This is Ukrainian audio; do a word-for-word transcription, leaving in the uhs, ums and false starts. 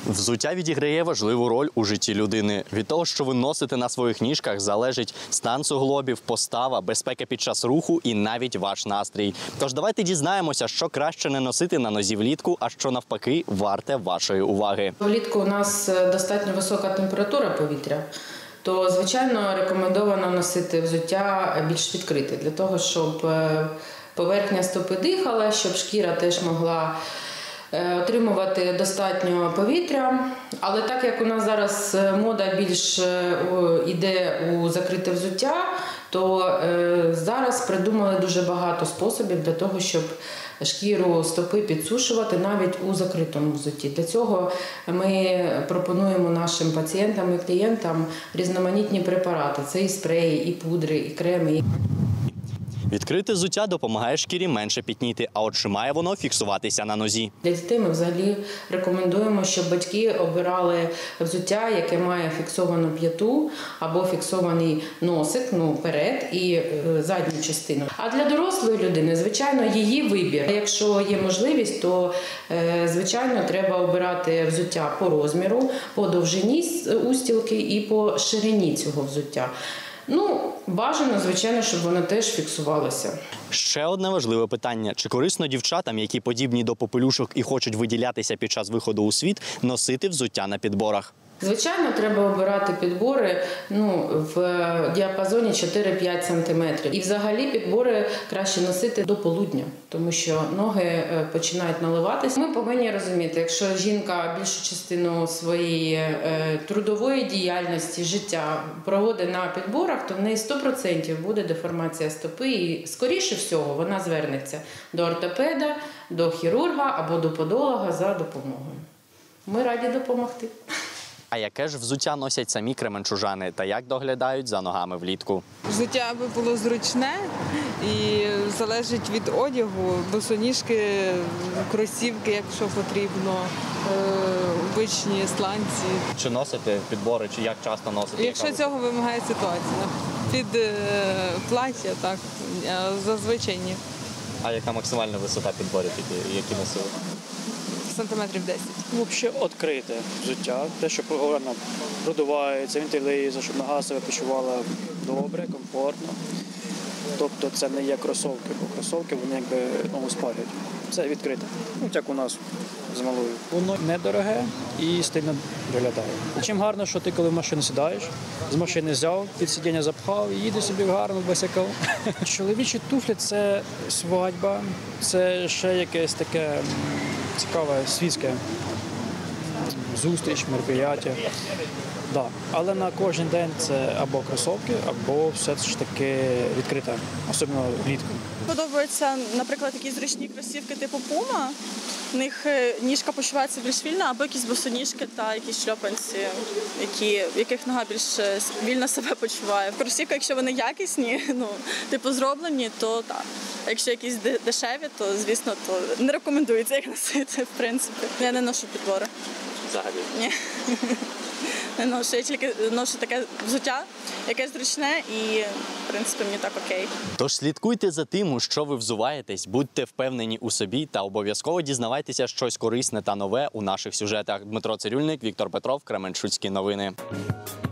Взуття відіграє важливу роль у житті людини. Від того, що ви носите на своїх ніжках, залежить стан суглобів, постава, безпека під час руху і навіть ваш настрій. Тож давайте дізнаємося, що краще не носити на нозі влітку, а що навпаки варте вашої уваги. Влітку у нас достатньо висока температура повітря, то, звичайно, рекомендовано носити взуття більш відкрите, для того, щоб поверхня стопи дихала, щоб шкіра теж могла отримувати достатньо повітря. Але так як у нас зараз мода більш йде у закрите взуття, то зараз придумали дуже багато способів для того, щоб шкіру стопи підсушувати навіть у закритому взутті. Для цього ми пропонуємо нашим пацієнтам і клієнтам різноманітні препарати. Це і спреї, і пудри, і креми. Відкрите взуття допомагає шкірі менше пітніти, а от чи має воно фіксуватися на нозі? Для дітей ми взагалі рекомендуємо, щоб батьки обирали взуття, яке має фіксовану п'яту або фіксований носик, ну, вперед і е, задню частину. А для дорослої людини, звичайно, її вибір. Якщо є можливість, то, е, звичайно, треба обирати взуття по розміру, по довжині устілки і по ширині цього взуття. Ну, бажано, звичайно, щоб воно теж фіксувалося. Ще одне важливе питання. Чи корисно дівчатам, які подібні до попелюшок і хочуть виділятися під час виходу у світ, носити взуття на підборах? Звичайно, треба обирати підбори ну, в діапазоні чотири-п'ять сантиметрів. І взагалі підбори краще носити до полудня, тому що ноги починають наливатися. Ми повинні розуміти, якщо жінка більшу частину своєї трудової діяльності, життя проводить на підборах, то в неї сто відсотків буде деформація стопи і, скоріше всього, вона звернеться до ортопеда, до хірурга або до подолога за допомогою. Ми раді допомогти. А яке ж взуття носять самі кременчужани та як доглядають за ногами влітку? Взуття аби було зручне і залежить від одягу, босоніжки, кросівки, якщо потрібно, обичні сланці. Чи носите підбори, чи як часто носите? Якщо цього вимагає ситуація. Під плаття, так, зазвичай ні. А яка максимальна висота підборів, які носили? Сантиметрів десять. Взагалі відкрите взуття, те, що воно продувається, вентилюється, щоб нога себе почувала добре, комфортно. Тобто це не є кросовки, бо кросовки вони якби ногу спалюють. Це відкрите. Ну, як у нас з малою. Воно недороге і стильно виглядає. І чим гарно, що ти коли в машину сідаєш, з машини взяв, під сидіння запхав і їдеш собі гарно босиком. Чоловічі туфлі – це свадьба, це ще якесь таке цікаве світське зустріч, мероприятие. Да. Але на кожен день це або кросовки, або все ж таки відкрите, особливо влітку. Подобаються, наприклад, такі зручні кросівки типу Puma. В них ніжка почувається більш вільно, або якісь босоніжки та якісь шльопанці, які, в яких нога більш вільно себе почуває. Кросівки, якщо вони якісні, ну, типу зроблені, то так. А якщо якісь дешеві, то, звісно, то не рекомендується їх носити, в принципі. Я не ношу підбори. Взагалі? Ні. Не ношу. Я тільки ношу таке взуття, яке зручне і, в принципі, мені так окей. Тож слідкуйте за тим, у що ви взуваєтесь, будьте впевнені у собі та обов'язково дізнавайтеся щось корисне та нове у наших сюжетах. Дмитро Цирюльник, Віктор Петров, Кременчуцькі новини.